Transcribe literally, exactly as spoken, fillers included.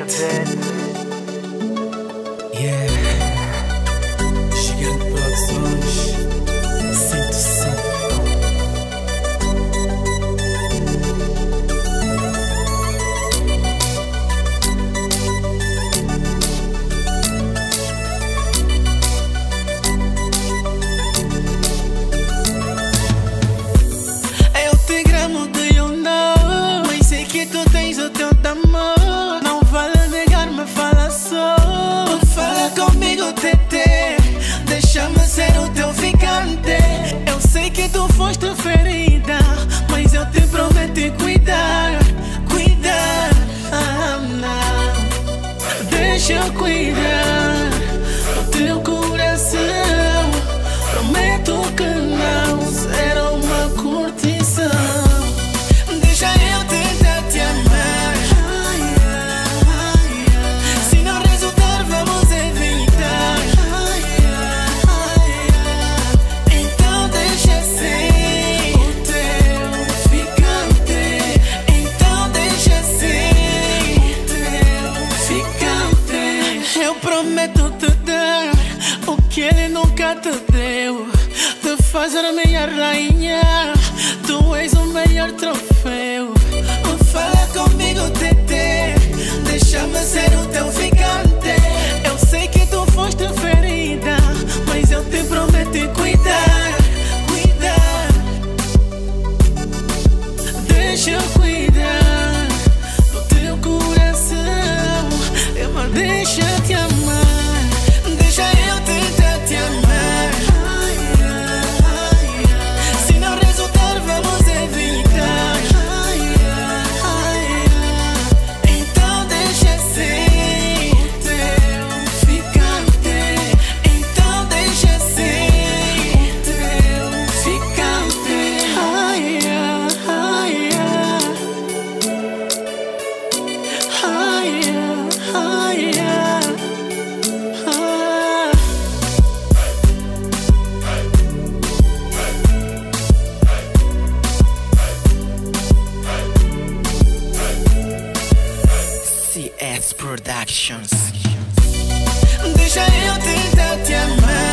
Limited. Yeah. Gigante Produções. Sinto sempre. Eu te gramo de eu não, mas sei que tu tens o teu tamanho. Não vale negar-me, fala só. Fala comigo, tete. Deixa-me ser o teu ficante. Eu sei que tu foste ferida, mas eu te prometi cuidar, cuidar. Ah, não. Deixa eu cuidar do teu coração. Prometo que não será uma curtição. Deixa eu tentar te amar. Se não resultar, vamos evitar. Então deixa ser o teu ficante. Então deixa ser o teu ficante. Eu prometo te dar o que ele nunca te deu. Te fazer a minha rainha. Tu és o melhor troféu. Fala comigo, tete. Deixa-me ser o teu ficante. Eu sei que tu foste ferida, mas eu te prometi cuidar, cuidar. Deixa eu cuidar do teu coração. Eu deixa te amar. Deixa eu tentar te amar. Se não resultar, vamos evitar. Então deixa ser o teu ficante. Então deixa ser o teu ficante. Ai, ai, ai, ai, ai, ai. C S Productions. Deixa eu tentar te amar.